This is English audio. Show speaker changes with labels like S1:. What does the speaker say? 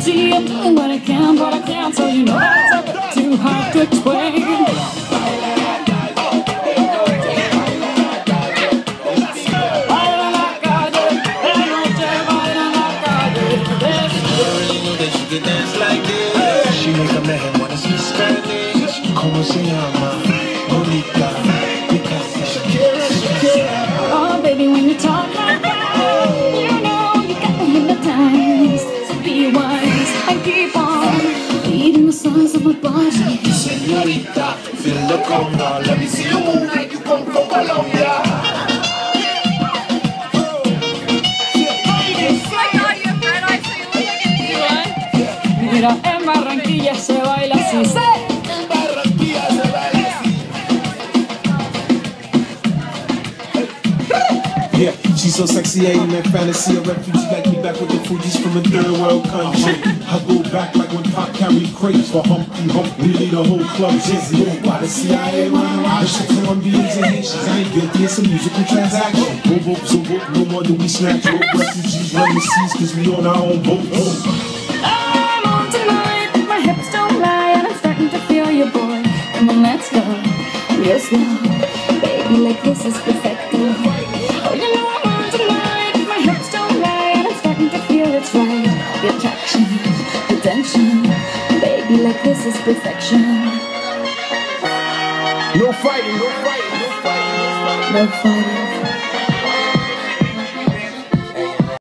S1: See, I'm doing what I can, but I can't, so you know it's a bit too hard to explain.
S2: She make a man wanna speak Spanish. Como se llama? Bonita.
S1: Oh, baby, when you talk like that, you know you got me hypnotized. So be wise and keep on beating the size of my body.
S2: Señorita, feel the conga. Let me see you move like you come from Colombia.
S1: Mira, en Barranquilla se baila así.
S2: En Barranquilla se baila así. Yeah, she's so sexy, I ain't that fantasy. A refugee like me back with the Fugees from a third world country. I go back like when Pop carried crates for Humpty Hump. We lead a whole club dizzy. Why the CIA wanna watch the Colombians and Haitians? I ain't guilty, it's a musical transaction. Boom, so no more do we snatch rope. Refugees run the seas cause we on our own boat.
S1: I'm on tonight, my hips don't lie, and I'm starting to feel you, boy. Come on, let's go, real slow. Baby, like this is perfect. Oh, you know I'm on tonight, my hips don't lie, and I'm starting to feel it's right. The attraction, the tension, baby, like this is perfection.
S2: No fighting, no fighting, no fighting, no fighting.
S1: No fight.